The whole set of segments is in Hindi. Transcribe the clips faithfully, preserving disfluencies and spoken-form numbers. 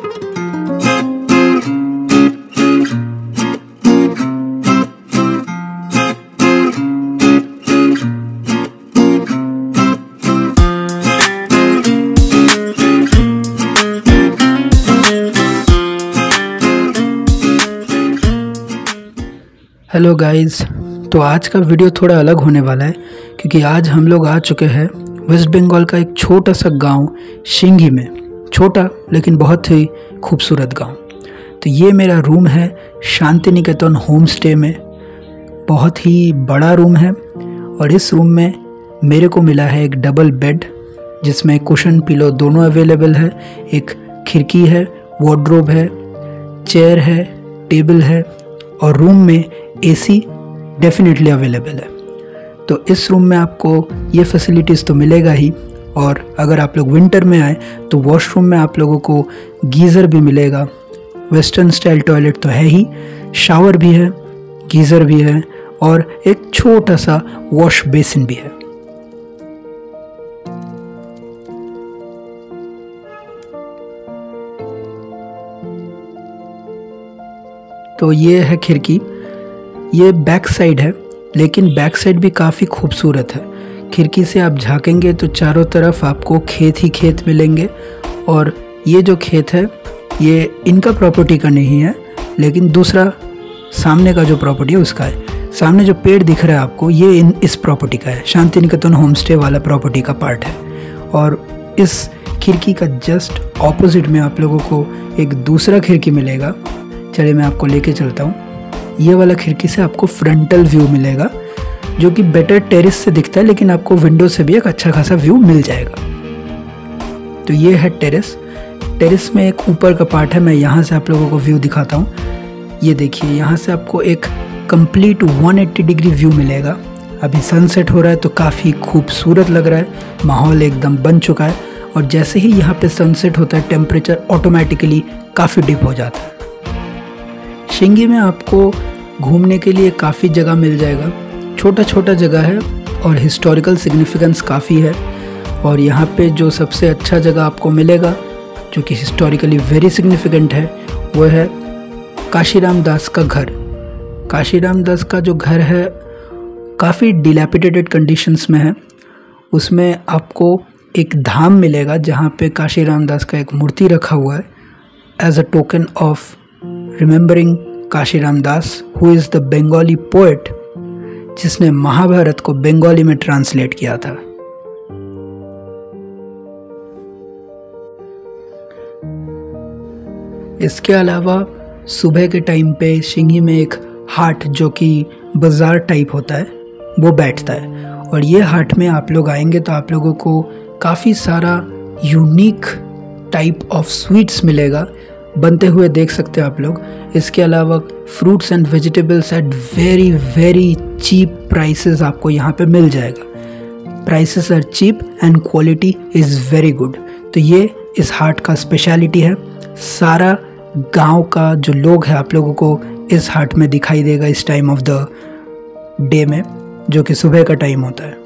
हेलो गाइस, तो आज का वीडियो थोड़ा अलग होने वाला है क्योंकि आज हम लोग आ चुके हैं वेस्ट बंगाल का एक छोटा सा गांव शिंगी में। छोटा लेकिन बहुत ही खूबसूरत गांव। तो ये मेरा रूम है शांति निकेतन होम स्टे में। बहुत ही बड़ा रूम है और इस रूम में मेरे को मिला है एक डबल बेड जिसमें कुशन पिलो दोनों अवेलेबल है। एक खिड़की है, वार्डरोब है, चेयर है, टेबल है और रूम में एसी डेफिनेटली अवेलेबल है। तो इस रूम में आपको ये फैसिलिटीज़ तो मिलेगा ही, और अगर आप लोग विंटर में आए तो वॉशरूम में आप लोगों को गीज़र भी मिलेगा। वेस्टर्न स्टाइल टॉयलेट तो है ही, शावर भी है, गीज़र भी है और एक छोटा सा वॉश बेसिन भी है। तो ये है खिड़की। ये बैक साइड है लेकिन बैक साइड भी काफ़ी खूबसूरत है। खिड़की से आप झांकेंगे तो चारों तरफ आपको खेत ही खेत मिलेंगे। और ये जो खेत है ये इनका प्रॉपर्टी का नहीं है, लेकिन दूसरा सामने का जो प्रॉपर्टी है उसका है। सामने जो पेड़ दिख रहा है आपको, ये इन इस प्रॉपर्टी का है, शांति निकेतन होम स्टे वाला प्रॉपर्टी का पार्ट है। और इस खिड़की का जस्ट ऑपोजिट में आप लोगों को एक दूसरा खिड़की मिलेगा। चलिए मैं आपको लेके चलता हूँ। ये वाला खिड़की से आपको फ्रंटल व्यू मिलेगा जो कि बेटर टेरेस से दिखता है, लेकिन आपको विंडो से भी एक अच्छा खासा व्यू मिल जाएगा। तो ये है टेरेस। टेरेस में एक ऊपर का पार्ट है, मैं यहाँ से आप लोगों को व्यू दिखाता हूँ। ये देखिए, यहाँ से आपको एक कंप्लीट एक सौ अस्सी डिग्री व्यू मिलेगा। अभी सनसेट हो रहा है तो काफ़ी खूबसूरत लग रहा है, माहौल एकदम बन चुका है। और जैसे ही यहाँ पे सनसेट होता है टेम्परेचर ऑटोमेटिकली काफ़ी डिप हो जाता है। शिंगी में आपको घूमने के लिए काफ़ी जगह मिल जाएगा। छोटा छोटा जगह है और हिस्टोरिकल सिग्निफिकेंस काफ़ी है। और यहाँ पे जो सबसे अच्छा जगह आपको मिलेगा जो कि हिस्टोरिकली वेरी सिग्निफिकेंट है वो है काशीराम दास का घर। काशीराम दास का जो घर है काफ़ी डिलैपिडेटेड कंडीशंस में है। उसमें आपको एक धाम मिलेगा जहाँ पे काशीराम दास का एक मूर्ति रखा हुआ है as a token of remembering Kashiram Das, who is the Bengali poet जिसने महाभारत को बंगाली में ट्रांसलेट किया था। इसके अलावा सुबह के टाइम पे शिंगी में एक हाट जो कि बाजार टाइप होता है वो बैठता है। और ये हाट में आप लोग आएंगे तो आप लोगों को काफ़ी सारा यूनिक टाइप ऑफ स्वीट्स मिलेगा बनते हुए, देख सकते हैं आप लोग। इसके अलावा fruits and vegetables at very very cheap prices आपको यहाँ पे मिल जाएगा। Prices are cheap and quality is very good. तो ये इस हाट का स्पेशलिटी है। सारा गांव का जो लोग हैं आप लोगों को इस हाट में दिखाई देगा इस टाइम ऑफ द डे में, जो कि सुबह का टाइम होता है।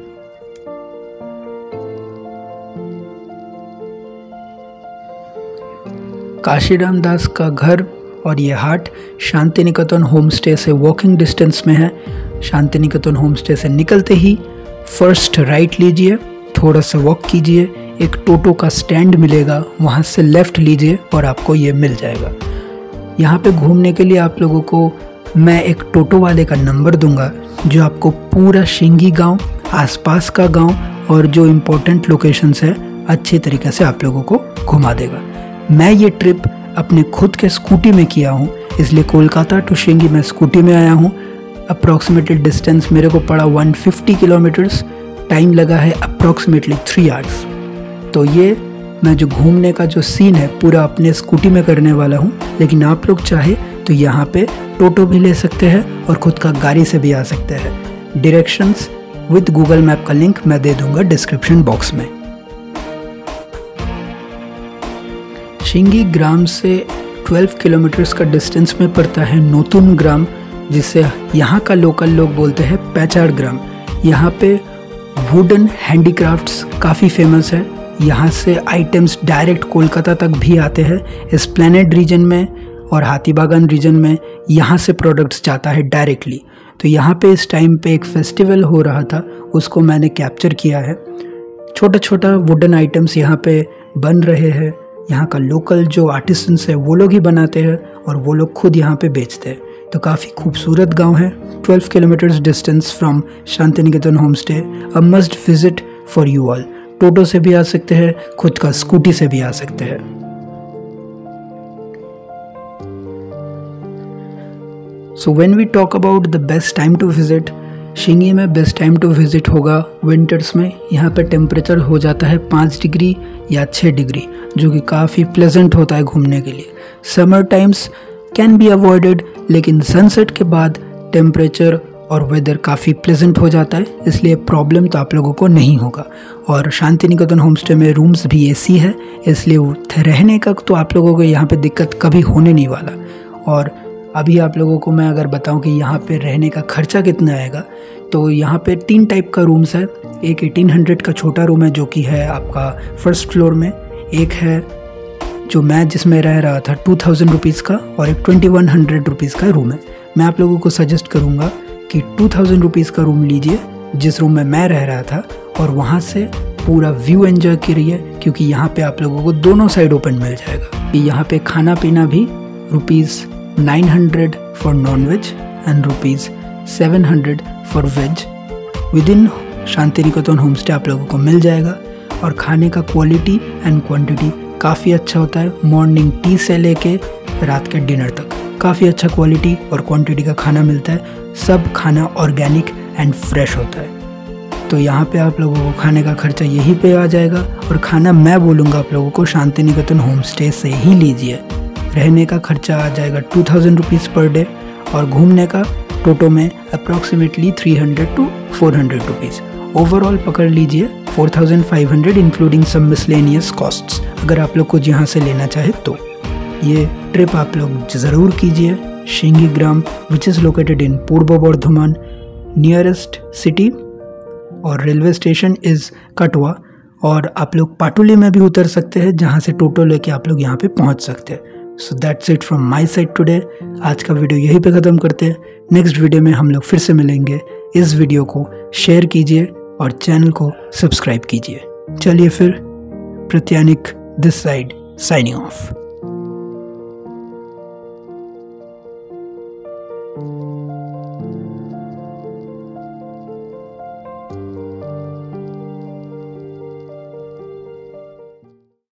काशीराम दास का घर और ये हाट शांति निकेतन होम स्टे से वॉकिंग डिस्टेंस में है। शांति निकेतन होम स्टे से निकलते ही फर्स्ट राइट लीजिए, थोड़ा सा वॉक कीजिए, एक टोटो का स्टैंड मिलेगा, वहाँ से लेफ़्ट लीजिए और आपको ये मिल जाएगा। यहाँ पे घूमने के लिए आप लोगों को मैं एक टोटो वाले का नंबर दूंगा जो आपको पूरा शिंगी गांव, आसपास का गांव और जो इम्पोर्टेंट लोकेशंस है अच्छे तरीके से आप लोगों को घुमा देगा। मैं ये ट्रिप अपने खुद के स्कूटी में किया हूँ, इसलिए कोलकाता टू शिंगी मैं स्कूटी में आया हूँ। अप्रॉक्सीमेटेड डिस्टेंस मेरे को पड़ा एक सौ पचास किलोमीटर्स, टाइम लगा है अप्रॉक्सीमेटली थ्री आवर्स। तो ये मैं जो घूमने का जो सीन है पूरा अपने स्कूटी में करने वाला हूँ, लेकिन आप लोग चाहे तो यहाँ पे टोटो भी ले सकते हैं और खुद का गाड़ी से भी आ सकते हैं। डायरेक्शंस विद गूगल मैप का लिंक मैं दे दूंगा डिस्क्रिप्शन बॉक्स में। शिंगी ग्राम से बारह किलोमीटर्स का डिस्टेंस में पड़ता है नोतुन ग्राम, जिसे यहाँ का लोकल लोग बोलते हैं पैचाड़ ग्राम। यहाँ पे वुडन हैंडीक्राफ्ट्स काफ़ी फेमस है। यहाँ से आइटम्स डायरेक्ट कोलकाता तक भी आते हैं। एस्प्लेनेड रीजन में और हाथीबागान रीजन में यहाँ से प्रोडक्ट्स जाता है डायरेक्टली। तो यहाँ पे इस टाइम पे एक फेस्टिवल हो रहा था, उसको मैंने कैप्चर किया है। छोटा छोटा वुडन आइटम्स यहाँ पे बन रहे हैं। यहाँ का लोकल जो आर्टिसंस है वो लोग ही बनाते हैं और वो लोग खुद यहाँ पे बेचते हैं। तो काफ़ी खूबसूरत गांव है। Twelve kilometres distance from Shanti Niketan home stay, a must visit for you all. टोटो से भी आ सकते हैं, खुद का स्कूटी से भी आ सकते हैं। So when we talk about the best time to visit, Shingi में बेस्ट टाइम टू विजिट होगा विंटर्स में। यहाँ पे टेम्परेचर हो जाता है पाँच डिग्री या छः डिग्री, जो कि काफ़ी प्लेजेंट होता है घूमने के लिए। Summer times can be avoided, लेकिन सनसेट के बाद टेम्परेचर और वेदर काफ़ी प्लेजेंट हो जाता है, इसलिए प्रॉब्लम तो आप लोगों को नहीं होगा। और शांति निकेतन होम स्टे में रूम्स भी एसी है, इसलिए रहने का तो आप लोगों को यहाँ पे दिक्कत कभी होने नहीं वाला। और अभी आप लोगों को मैं अगर बताऊं कि यहाँ पे रहने का खर्चा कितना आएगा, तो यहाँ पे तीन टाइप का रूम्स है। एक अठारह सौ का छोटा रूम है जो कि है आपका फर्स्ट फ्लोर में, एक है जो मैं जिसमें रह रहा था टू थाउजेंड रुपीज़ का, और एक ट्वेंटी वन हंड्रेड रुपीज़ का रूम है। मैं आप लोगों को सजेस्ट करूँगा कि टू थाउजेंड रुपीज़ का रूम लीजिए जिस रूम में मैं रह रहा था, और वहाँ से पूरा व्यू एंजॉय करिए, क्योंकि यहाँ पे आप लोगों को दोनों साइड ओपन मिल जाएगा। यहाँ पे खाना पीना भी rupees nine hundred for non veg and rupees seven hundred for veg within Shanti Niketan home stay आप लोगों को मिल जाएगा। और खाने का क्वालिटी एंड क्वांटिटी काफ़ी अच्छा होता है। मॉर्निंग टी से लेके रात के डिनर तक काफ़ी अच्छा क्वालिटी और क्वांटिटी का खाना मिलता है। सब खाना ऑर्गेनिक एंड फ्रेश होता है। तो यहाँ पे आप लोगों को खाने का खर्चा यहीं पे आ जाएगा, और खाना मैं बोलूँगा आप लोगों को शांति निकेतन होम स्टे से ही लीजिए। रहने का खर्चा आ जाएगा two thousand rupees per day, और घूमने का टोटो में approximately three hundred to four hundred rupees. Overall पकड़ लीजिए four thousand five hundred including some miscellaneous costs, अगर आप लोग को यहाँ से लेना चाहे तो। ये ट्रिप आप लोग ज़रूर कीजिए। शिंगी ग्राम which is located in Purba Bardhaman, nearest city और रेलवे स्टेशन इज़ कटवा, और आप लोग पाटुली में भी उतर सकते हैं जहाँ से टोटो लेके आप लोग यहाँ पे पहुँच सकते हैं। So that's it from my side today. आज का वीडियो यहीं पे ख़त्म करते हैं। नेक्स्ट वीडियो में हम लोग फिर से मिलेंगे। इस वीडियो को शेयर कीजिए और चैनल को सब्सक्राइब कीजिए। चलिए फिर, Pratyanik this side signing of.